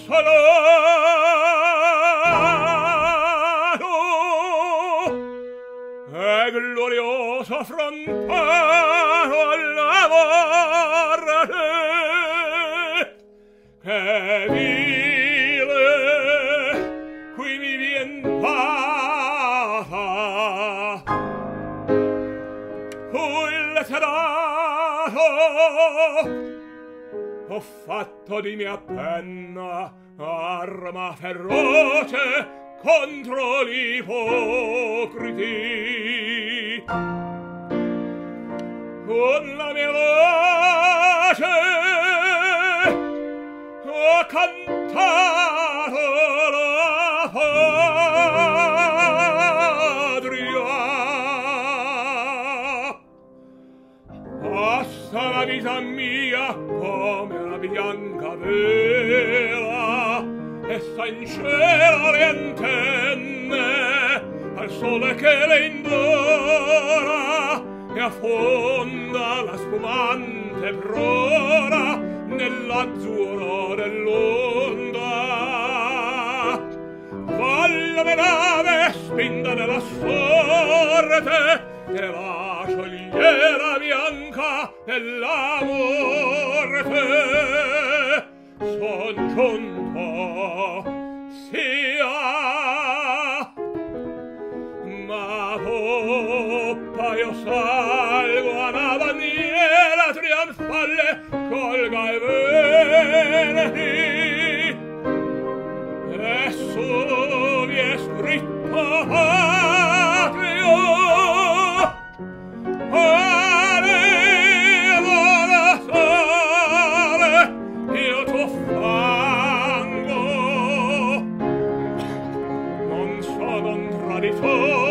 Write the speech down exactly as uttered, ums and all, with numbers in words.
salato e glorioso affrontato alla morte che vile qui mi vien pata fu il serato ho fatto di mia penna arma feroce contro l'ipocriti con la mia voce ho cantato la patria passa la vita mia come la bianca vela e sta in cielo le antenne al sole che le indora e affonda la spumante prora nell'azzurro dell'onda. Vallame nave spinta nella sorte che la sciogliera bianca della morte son giunto sia ma poppa io salgo a una bandiera trionfale colga i veneti e su vi è scritto patrio parevo la sole il tuo fango non sono un traditore